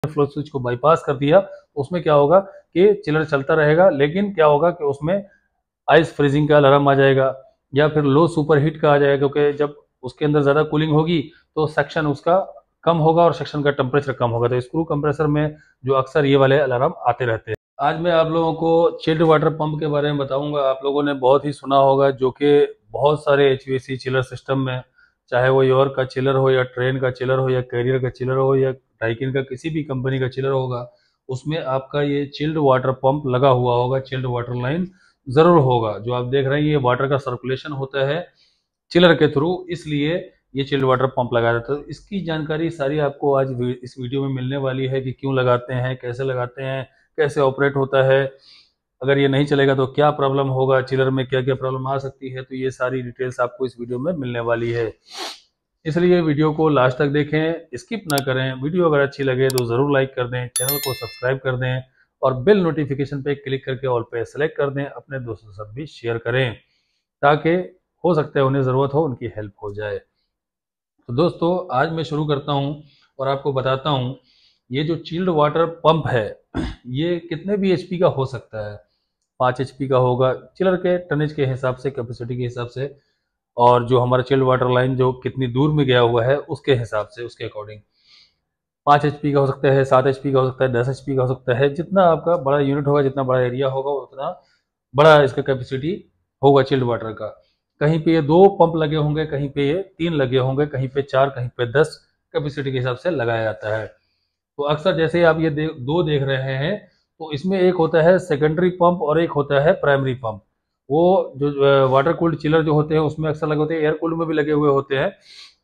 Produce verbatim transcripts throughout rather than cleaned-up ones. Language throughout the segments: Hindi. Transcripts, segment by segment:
फ्लो स्विच को बाईपास कर दिया तो उसमें क्या होगा कि चिलर चलता रहेगा, लेकिन क्या होगा कि उसमें आइस फ्रीजिंग का अलार्म आ जाएगा या फिर लो सुपर हीट का आ जाएगा, क्योंकि जब उसके अंदर ज़्यादा कूलिंग होगी तो सेक्शन उसका कम होगा और सेक्शन का टेम्परेचर कम होगा। तो स्क्रू कंप्रेसर में जो अक्सर ये वाले अलार्म आते रहते हैं। आज मैं आप लोगों को चिल्ड वाटर पंप के बारे में बताऊंगा। आप लोगों ने बहुत ही सुना होगा, जो कि बहुत सारे H V A C chiller system में, चाहे वो योर का चिलर हो या ट्रेन का चिलर हो या कैरियर का चिलर हो या डाइकिन का किसी भी कंपनी का चिलर होगा, उसमें आपका ये चिल्ड वाटर पंप लगा हुआ होगा, चिल्ड वाटर लाइन जरूर होगा। जो आप देख रहे हैं ये वाटर का सर्कुलेशन होता है चिलर के थ्रू, इसलिए ये चिल्ड वाटर पंप लगाया जाता है। तो इसकी जानकारी सारी आपको आज इस वीडियो में मिलने वाली है कि क्यों लगाते हैं, कैसे लगाते हैं, कैसे ऑपरेट होता है, अगर ये नहीं चलेगा तो क्या प्रॉब्लम होगा, चिलर में क्या क्या प्रॉब्लम आ सकती है। तो ये सारी डिटेल्स आपको इस वीडियो में मिलने वाली है, इसलिए वीडियो को लास्ट तक देखें, स्किप ना करें। वीडियो अगर अच्छी लगे तो ज़रूर लाइक कर दें, चैनल को सब्सक्राइब कर दें और बेल नोटिफिकेशन पे क्लिक करके ऑल पे सेलेक्ट कर दें। अपने दोस्तों के साथ भी शेयर करें ताकि हो सकता है उन्हें ज़रूरत हो, उनकी हेल्प हो जाए। तो दोस्तों आज मैं शुरू करता हूँ और आपको बताता हूँ ये जो चिल्ड वाटर पंप है ये कितने भी एच पी का हो सकता है। पाँच एच पी का होगा चिलर के टनेज के हिसाब से, कैपेसिटी के हिसाब से, और जो हमारा चिल्ड वाटर लाइन जो कितनी दूर में गया हुआ है उसके हिसाब से, उसके अकॉर्डिंग पाँच एच पी का हो सकता है, सात एच पी का हो सकता है, दस एच पी का हो सकता है। जितना आपका बड़ा यूनिट होगा, जितना बड़ा एरिया होगा, उतना बड़ा इसका कैपेसिटी होगा चिल्ड वाटर का। कहीं पे ये दो पंप लगे होंगे, कहीं पे ये तीन लगे होंगे, कहीं पे चार, कहीं पे दस, कैपेसिटी के हिसाब से लगाया जाता है। तो अक्सर जैसे आप ये दे, दो देख रहे हैं, तो इसमें एक होता है सेकेंडरी पंप और एक होता है प्राइमरी पंप। वो जो वाटर कूल्ड चिलर जो होते हैं उसमें अक्सर लगे होते हैं, एयर कूल्ड में भी लगे हुए होते हैं।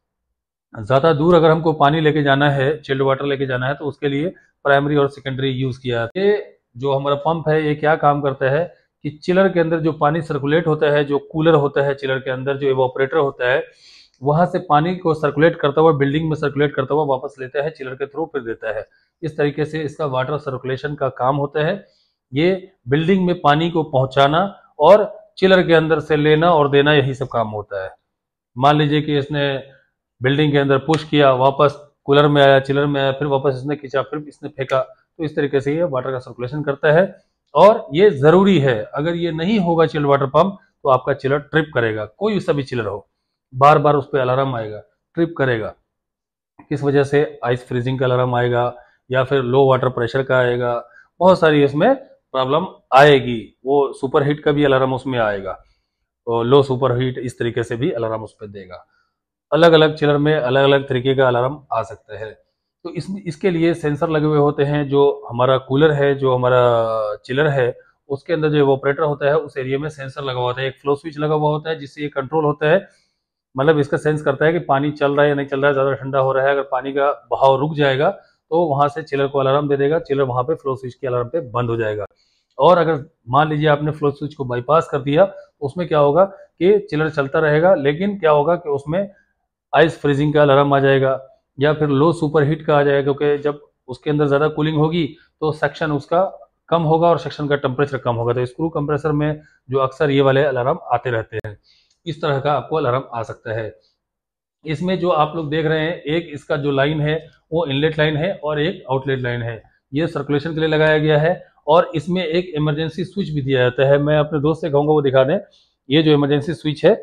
ज़्यादा दूर अगर हमको पानी लेके जाना है, चिल्ड वाटर लेके जाना है, तो उसके लिए प्राइमरी और सेकेंडरी यूज़ किया जाता है। ये जो हमारा पंप है ये क्या काम करता है कि चिलर के अंदर जो पानी सर्कुलेट होता है, जो कूलर होता है चिलर के अंदर, जो इवोपरेटर होता है, वहां से पानी को सर्कुलेट करता हुआ बिल्डिंग में सर्कुलेट करता हुआ वापस लेता है चिलर के थ्रू, फिर देता है। इस तरीके से इसका वाटर सर्कुलेशन का काम होता है। ये बिल्डिंग में पानी को पहुंचाना और चिलर के अंदर से लेना और देना, यही सब काम होता है। मान लीजिए कि इसने बिल्डिंग के अंदर पुश किया, वापस कूलर में आया, चिलर में आया, फिर वापस इसने खींचा, फिर इसने फेंका, तो इस तरीके से ये वाटर का सर्कुलेशन करता है। और ये जरूरी है, अगर ये नहीं होगा चिल्ड वाटर पंप तो आपका चिलर ट्रिप करेगा। कोई सा भी चिलर हो, बार बार उस पर अलार्म आएगा, ट्रिप करेगा। किस वजह से? आइस फ्रीजिंग का अलार्म आएगा या फिर लो वाटर प्रेशर का आएगा, बहुत सारी इसमें प्रॉब्लम आएगी। वो सुपर हीट का भी अलार्म उसमें आएगा, तो लो सुपर हीट, इस तरीके से भी अलार्म उस पर देगा। अलग अलग चिलर में अलग अलग तरीके का अलार्म आ सकता है। तो इसमें इसके लिए सेंसर लगे हुए होते हैं। जो हमारा कूलर है, जो हमारा चिलर है, उसके अंदर जो इवोपरेटर होता है उस एरिया में सेंसर लगा हुआ होता है। एक फ्लो स्विच लगा हुआ होता है जिससे ये कंट्रोल होता है, मतलब इसका सेंस करता है कि पानी चल रहा है या नहीं चल रहा है, ज़्यादा ठंडा हो रहा है। अगर पानी का बहाव रुक जाएगा तो वहां से चिलर को अलार्म दे देगा, चिलर वहां पे फ्लो स्विच के अलार्म पे बंद हो जाएगा। और अगर मान लीजिए आपने फ्लो स्विच को बाईपास कर दिया तो उसमें क्या होगा कि चिलर चलता रहेगा, लेकिन क्या होगा कि उसमें आइस फ्रीजिंग का अलार्म आ जाएगा या फिर लो सुपर हीट का आ जाएगा, क्योंकि जब उसके अंदर ज़्यादा कूलिंग होगी तो सेक्शन उसका कम होगा और सेक्शन का टेम्परेचर कम होगा। तो स्क्रू कंप्रेसर में जो अक्सर ये वाले अलार्म आते रहते हैं, इस तरह का आपको अलार्म आ सकता है। इसमें जो आप लोग देख रहे हैं, एक इसका जो लाइन है वो इनलेट लाइन है और एक आउटलेट लाइन है। ये सर्कुलेशन के लिए लगाया गया है और इसमें एक इमरजेंसी स्विच भी दिया जाता है। मैं अपने दोस्त से कहूँगा वो दिखा दें। ये जो इमरजेंसी स्विच है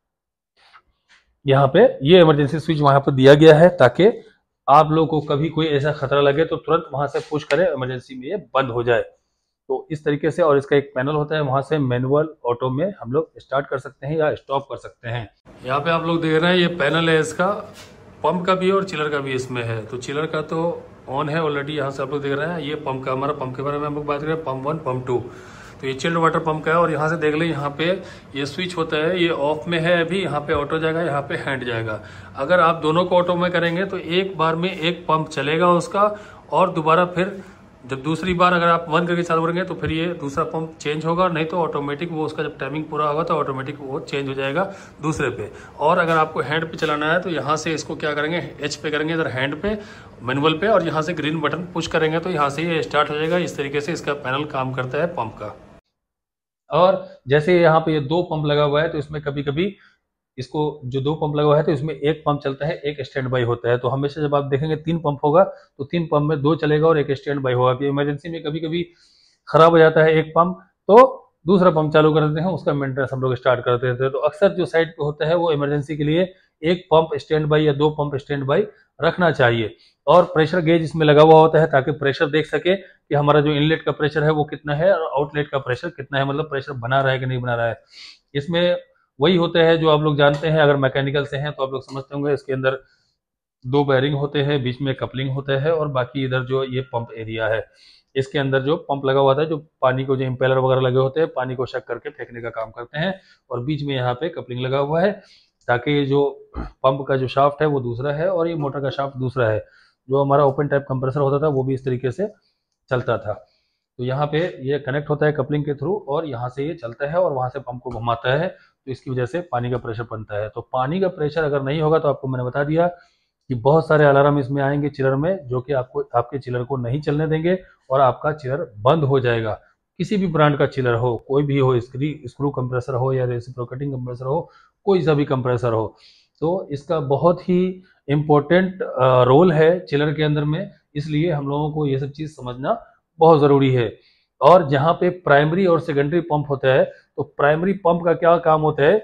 यहाँ पे, ये इमरजेंसी स्विच वहां पर दिया गया है ताकि आप लोगों को कभी कोई ऐसा खतरा लगे तो तुरंत वहां से पुश करें, इमरजेंसी में ये बंद हो जाए। तो इस तरीके से, और इसका एक पैनल होता है, वहां से मैनुअल ऑटो में हम लोग स्टार्ट कर सकते हैं या स्टॉप कर सकते हैं। यहाँ पे आप लोग देख रहे हैं ये पैनल है इसका, पंप का भी और चिलर का भी इसमें है। तो चिलर का तो ऑन है ऑलरेडी, यहाँ से आप लोग देख रहे हैं। ये पंप का, हमारा पंप के बारे में हम लोग बात करें, पंप वन, पंप टू। तो ये चिल्ड वाटर पंप का है और यहाँ से देख लें, यहाँ पे ये स्विच होता है, ये ऑफ में है अभी, यहाँ पे ऑटो जाएगा, यहाँ पे हैंड जाएगा। अगर आप दोनों को ऑटो में करेंगे तो एक बार में एक पंप चलेगा उसका, और दोबारा फिर जब दूसरी बार अगर आप बंद करके चालू करेंगे तो फिर ये दूसरा पंप चेंज होगा, नहीं तो ऑटोमेटिक वो उसका जब टाइमिंग पूरा होगा तो ऑटोमेटिक वो चेंज हो जाएगा दूसरे पे। और अगर आपको हैंड पे चलाना है तो यहाँ से इसको क्या करेंगे, एच पे करेंगे इधर हैंड पे, मैनुअल पे, और यहाँ से ग्रीन बटन पुश करेंगे तो यहाँ से ये स्टार्ट हो जाएगा। इस तरीके से इसका पैनल काम करता है पंप का। और जैसे यहाँ पे ये दो पंप लगा हुआ है तो इसमें कभी कभी इसको जो दो पंप लगा हुआ है तो इसमें एक पंप चलता है, एक स्टैंड बाई होता है। तो हमेशा जब आप देखेंगे तीन पंप होगा तो तीन पंप में दो चलेगा और एक स्टैंड बाई होगा। कि इमरजेंसी में कभी कभी खराब हो जाता है एक पंप तो दूसरा पंप चालू कर देते हैं, उसका मेंटेनेंस हम लोग स्टार्ट कर देते हैं। तो अक्सर जो साइड पे होता है वो इमरजेंसी के लिए एक पंप स्टैंड बाई या दो पंप स्टैंड बाई रखना चाहिए। और प्रेशर गेज इसमें लगा हुआ होता है ताकि प्रेशर देख सके कि हमारा जो इनलेट का प्रेशर है वो कितना है और आउटलेट का प्रेशर कितना है, मतलब प्रेशर बना रहा है कि नहीं बना रहा है। इसमें वही होते हैं जो आप लोग जानते हैं, अगर मैकेनिकल से हैं तो आप लोग समझते होंगे। इसके अंदर दो बैरिंग होते हैं, बीच में कपलिंग होता है और बाकी इधर जो ये पंप एरिया है इसके अंदर जो पंप लगा हुआ था, जो पानी को जो इम्पेलर वगैरह लगे होते हैं पानी को शक करके फेंकने का काम करते हैं। और बीच में यहाँ पे कपलिंग लगा हुआ है ताकि जो पंप का जो शाफ्ट है वो दूसरा है और ये मोटर का शाफ्ट दूसरा है। जो हमारा ओपन टाइप कंप्रेसर होता था वो भी इस तरीके से चलता था। तो यहाँ पे ये कनेक्ट होता है कपलिंग के थ्रू और यहाँ से ये चलता है और वहां से पंप को घुमाता है। तो इसकी वजह से पानी का प्रेशर बनता है। तो पानी का प्रेशर अगर नहीं होगा तो आपको मैंने बता दिया कि बहुत सारे अलार्म इसमें आएंगे चिलर में, जो कि आपको आपके चिलर को नहीं चलने देंगे और आपका चिलर बंद हो जाएगा। किसी भी ब्रांड का चिलर हो, कोई भी हो, स्क्री स्क्रू कंप्रेसर हो या रेसिप्रोकेटिंग कंप्रेसर हो, कोई सा भी कंप्रेसर हो, तो इसका बहुत ही इम्पोर्टेंट रोल है चिलर के अंदर में। इसलिए हम लोगों को ये सब चीज़ समझना बहुत ज़रूरी है। और जहाँ पे प्राइमरी और सेकेंडरी पंप होता है तो प्राइमरी पंप का क्या काम होता है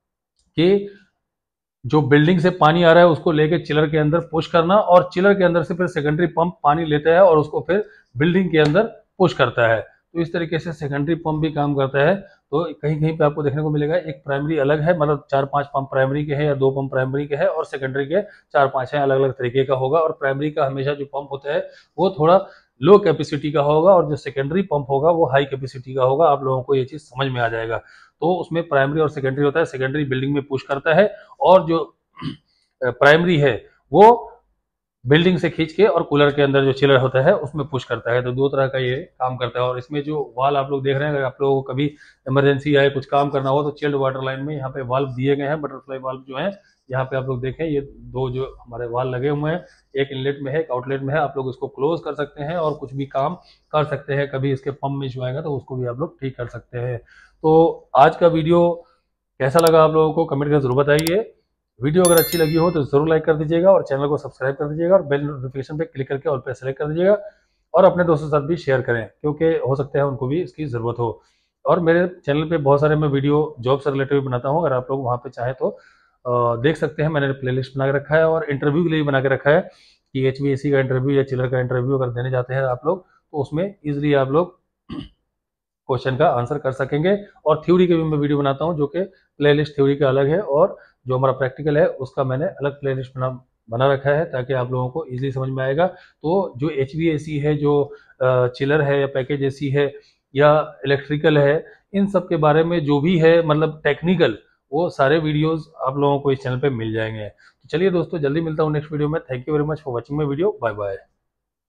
कि जो बिल्डिंग से पानी आ रहा है उसको लेके चिलर के अंदर पुश करना और चिलर के अंदर से फिर सेकेंडरी पंप पानी लेता है और उसको फिर बिल्डिंग के अंदर पुश करता है। तो इस तरीके से सेकेंडरी पंप भी काम करता है। तो कहीं कहीं पे आपको देखने को मिलेगा एक प्राइमरी अलग है, मतलब चार पांच पंप प्राइमरी के हैं या दो पंप प्राइमरी के हैं और सेकेंडरी के चार पांच हैं, अलग अलग तरीके का होगा। और प्राइमरी का हमेशा जो पंप होता है वो थोड़ा लो कैपेसिटी का होगा और जो सेकेंडरी पंप होगा वो हाई कैपेसिटी का होगा। आप लोगों को ये चीज समझ में आ जाएगा। तो उसमें प्राइमरी और सेकेंडरी होता है, सेकेंडरी बिल्डिंग में पुश करता है और जो प्राइमरी है वो बिल्डिंग से खींच के और कूलर के अंदर जो चिलर होता है उसमें पुश करता है। तो दो तरह का ये काम करता है। और इसमें जो वाल आप लोग देख रहे हैं, अगर आप लोगों को कभी इमरजेंसी आए कुछ काम करना हो तो चिल्ड वाटर लाइन में यहाँ पे वाल्व दिए गए हैं, बटरफ्लाई वाल्व जो है। यहाँ पे आप लोग देखें ये दो जो हमारे वाल लगे हुए हैं, एक इनलेट में है एक आउटलेट में है। आप लोग इसको क्लोज कर सकते हैं और कुछ भी काम कर सकते हैं। कभी इसके पंप में इशू आएगा तो उसको भी आप लोग ठीक कर सकते हैं। तो आज का वीडियो कैसा लगा आप लोगों को कमेंट करके जरूर बताइए। वीडियो अगर अच्छी लगी हो तो जरूर लाइक कर दीजिएगा और चैनल को सब्सक्राइब कर दीजिएगा और बेल नोटिफिकेशन पे क्लिक करके ऑल पे सेलेक्ट कर दीजिएगा और अपने दोस्तों के साथ भी शेयर करें, क्योंकि हो सकता है उनको भी इसकी ज़रूरत हो। और मेरे चैनल पे बहुत सारे मैं वीडियो जॉब से रिलेटेड भी बनाता हूँ, अगर आप लोग वहाँ पे चाहें तो देख सकते हैं। मैंने प्लेलिस्ट बना के रखा है और इंटरव्यू के लिए भी बना के रखा है कि एच वी ए सी का इंटरव्यू या चिलर का इंटरव्यू अगर देने जाते हैं आप लोग तो उसमें ईजिली आप लोग क्वेश्चन का आंसर कर सकेंगे। और थ्योरी के भी मैं वीडियो बनाता हूँ, जो कि प्लेलिस्ट थ्योरी का अलग है और जो हमारा प्रैक्टिकल है उसका मैंने अलग प्लेलिस्ट बना बना रखा है ताकि आप लोगों को इजीली समझ में आएगा। तो जो एच वी ए सी है, जो चिलर है या पैकेज ए सी है या इलेक्ट्रिकल है, इन सब के बारे में जो भी है मतलब टेक्निकल, वो सारे वीडियोस आप लोगों को इस चैनल पे मिल जाएंगे। तो चलिए दोस्तों, जल्दी मिलता हूँ नेक्स्ट वीडियो में। Thank you very much for watching my video. Bye bye.